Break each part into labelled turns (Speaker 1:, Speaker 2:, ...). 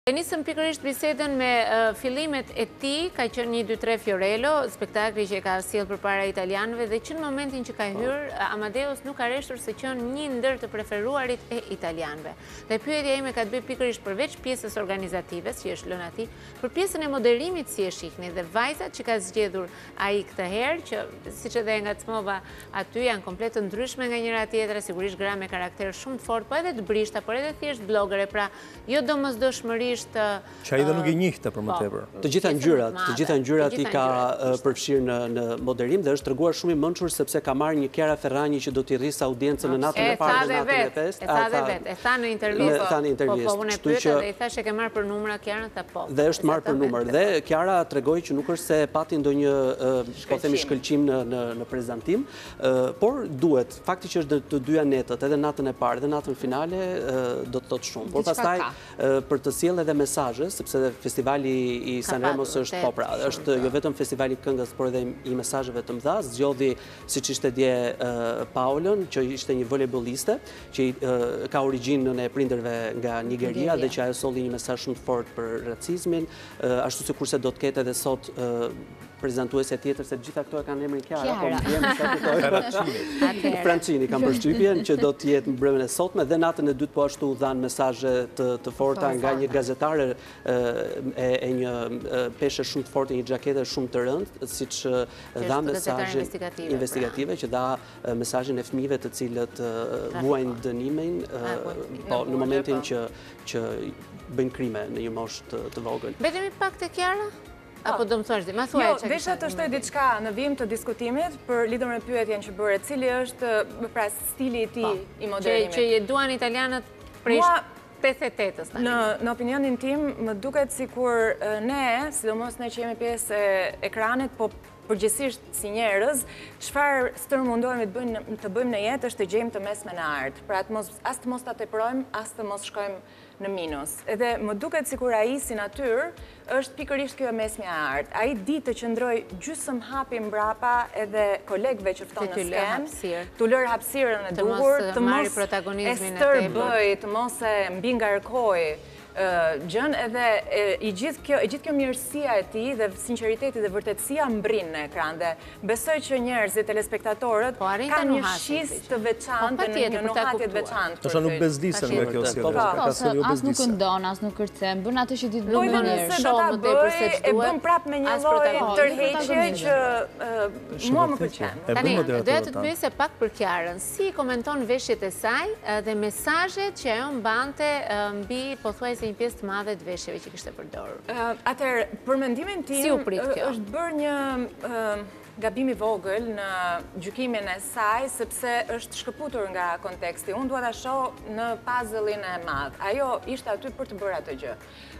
Speaker 1: E nisëm pikërisht bisedën me fillimet e tij, ka qenë 1, 2, 3 Fiorello, spektakli që e ka sjellë përpara italianëve dhe që në momentin që ka hyrë, Amadeus nuk ka reshtur se qenë një ndër të preferuarit e italianëve. Dhe pyetja ime ka të bëjë pikërisht përveç pjesës organizative, si është lënë atij, për pjesën e moderimit si e shihni dhe vajzat që ka zgjedhur ai këtë herë, që siç edhe e ngacmova aty janë komplet të ndryshme nga njëra tjetra, sigurisht gra me karakter shumë të fortë, po edhe të brishta, por edhe thjesht blogere, pra jo domosdoshmëri
Speaker 2: që ai dhe nuk i njihte për më tepër.
Speaker 3: Të gjitha ngjyrat i ka përfshirë në moderim dhe është treguar shumë i mençur sepse ka marrë një Chiara Ferragni që do t'i rrisë audiencën në natën e parë dhe natën e pestë.
Speaker 1: E tha në intervistë. Po unë e pyeta dhe i thash e ke marrë për numra Chiara, tha po.
Speaker 3: Dhe është marrë për numër dhe Chiara tregoi që nuk është se pati ndonjë po themi shkëlqim në prezantim, por duhet, fakti që është të dyja netët, edhe natën e parë dhe natën finale do të thotë shumë. Por pastaj për të sjellë edhe mesazhe, sepse festivali i Sanremos është është jo vetëm festivali i këngës, por edhe i mesazheve të mëdha. Zgjodhi, siç ishte dje, Paolën, që ishte një volejboliste, që ka origjinën e prindërve nga Nigeria dhe që ajo solli një mesazh shumë të fortë për racizmin, ashtu sikurse do të ketë edhe sot prezantuesja tjetër, se gjitha këto e kanë emrin Chiara, po më vjen sa kujtoj. Francini kam përshtypjen që do të jetë mbrëmjen e sotme dhe natën e dytë po ashtu dhanë mesazhe të forta nga një gazetare e një peshë shumë të fortë, një xhakete shumë të rëndë, siç dha mesazhe investigative që dha mesazhin e fëmijëve të cilët vuajnë dënimin në momentin që bëjnë krime në një moshë të vogël.
Speaker 1: Vetëm pak te Chiara? Apo do më thuash di, ma thuaj që...
Speaker 4: Desha të shtoj diçka në vim të diskutimit për lidhur me pyetjen që bëre, cili është pra stili i tij i moderimit.
Speaker 1: Që duan italianët prej 88-s.
Speaker 4: Në opinionin tim, më duket sikur ne, sidomos ne që jemi pjesë e ekranit, po përgjithsisht si njerëz, çfarë stërmundohemi të bëjmë në jetë është të gjejmë të mesme në art. Pra as të mos ta teprojmë, as të mos shkojmë në minus. Edhe më duket sikur ai si natyrë është pikërisht kjo mesmja e art. Ai di të qëndroj gjysmë hapi mbrapa edhe kolegëve që fton në skenë, tu lër hapësirën e duhur, të mos e stërbëj, të mos e mbi ngarkoj gjën, edhe i gjithë kjo mirësia e tij dhe sinqeriteti dhe vërtetësia mbrin në ekran dhe besoj që njerëzit, telespektatorët kanë një shisë të veçantë në një nuhatje të veçantë.
Speaker 2: Ndoshta nuk bezdisen nga kjo sjellje.
Speaker 5: As nuk ndon, as nuk kërcen, bën atë që di të bëjë.
Speaker 4: Po nëse do ta bëj, e bën prapë me një lloj tërheqje që mua më pëlqen.
Speaker 1: Tani, doja të të pyes se pak për Chiarën, si komenton veshjet e saj dhe mesazhet që ajo mbante mbi pothuajse një pjesë të madhe të veshjeve që kishte përdorur.
Speaker 4: Atëherë, për mendimin tim, është bërë një gabim i vogël në gjykimin e saj, sepse është shkëputur nga konteksti. Unë dua ta shoh në puzzle-in e madh. Ajo ishte aty për të bërë atë gjë.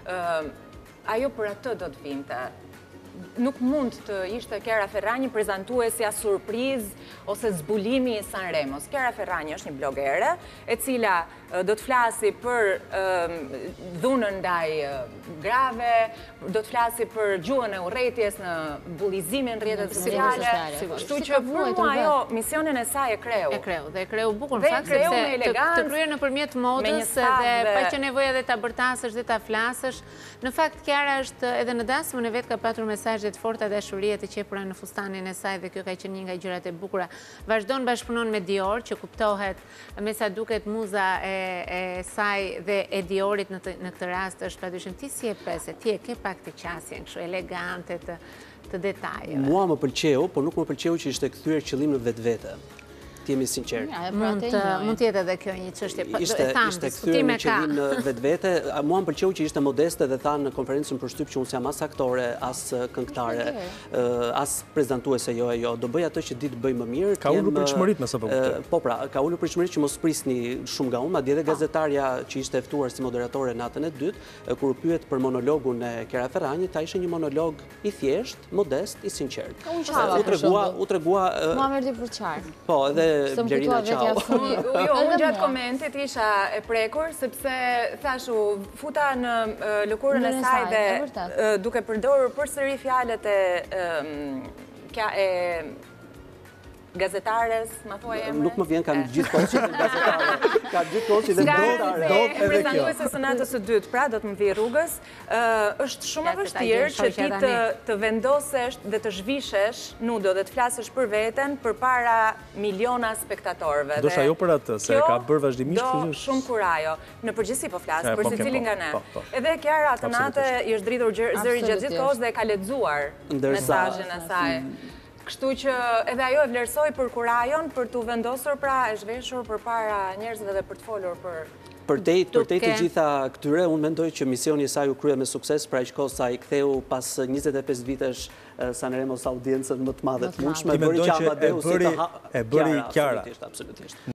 Speaker 4: Ajo për atë do të vinte. Nuk mund të ishte Chiara Ferragni prezantuesja surprizë ose zbulimi i Sanremos. Chiara Ferragni është një blogere e cila do të flasi për dhunën ndaj grave, do të flasi për gjuhën e urrëties në bullizimin në rrjetet sociale. Kështu që për mua ajo misionin e saj e kreu.
Speaker 1: Dhe e kreu bukur në fakt sepse të kryer nëpërmjet modës dhe pa që nevojë edhe ta bërtasësh dhe ta flasësh. Në fakt Chiara është edhe në dasmën e vet ka patur mesazhe të forta dashurie të qepura në fustanin e saj dhe kjo ka qenë një nga gjërat e bukura. Vazhdon bashkëpunon me Dior, që kuptohet me sa duket muza e saj dhe e Diorit në këtë rast është padyshim ti si e pse, ti e ke pak të qasjen kështu elegante të detajeve.
Speaker 3: Mua më pëlqeu, por nuk më pëlqeu që ishte kthyer qëllim në vetvete. Ti jemi sinqert.
Speaker 1: Mund të jetë edhe kjo një çështje.
Speaker 3: Ishte kthyer në qëllim në vetvete. Mua më pëlqeu që ishte modeste dhe tha në konferencën për shtyp që unë jam as aktore, as këngëtare, as prezantuese jo. Do bëj atë që di të bëj më mirë.
Speaker 2: Ka ulur pritshmëritë me sa po kuptoj.
Speaker 3: Po pra, ka ulur pritshmëritë që mos prisni shumë nga unë, madje edhe gazetarja që ishte ftuar si moderatore natën e dytë, kur u pyet për monologun e Chiara Ferragni, ta ishte një monolog i thjesht, modest, i sinqert. U tregua
Speaker 5: Muhamedi për çfarë?
Speaker 3: Po, edhe Blerina Qau.
Speaker 4: Unë gjatë komentit isha e prekur, sepse thashu, futa në lëkurën e saj dhe duke përdorur përsëri fjalët gazetares, ma thua emre?
Speaker 3: Nuk më vjen, kam gjithë kohë që dhe gazetare. Kam gjithë kohë që dhe gazetare.
Speaker 4: Do prezantuese së natës së dytë, pra do të më vi rrugës. Është shumë e vështirë që ti të vendosesh dhe të zhvishesh nudo dhe të flasësh për veten përpara miliona spektatorëve.
Speaker 2: Do shta jo për atë, se ka bërë vazhdimisht
Speaker 4: do shumë kurajo. Në përgjithësi po flasë, për se cilin nga ne. Edhe Kiara atë natë i është dridhur zëri gjatë gjithë kohës dhe e ka lexuar mesazhin e saj. Kështu që edhe ajo e vlerësoj për kurajon, për të vendosur pra e zhveshur për para njerëzve dhe për të folur për...
Speaker 3: Përtej të gjitha këtyre, unë mendoj që misioni i saj u krye me sukses, pra i shko sa i ktheu pas 25 vitesh Sanremos audiencën më të madhe të mundshme, bëri që Amadeus
Speaker 2: e bëri Kiara.
Speaker 3: Absolutisht.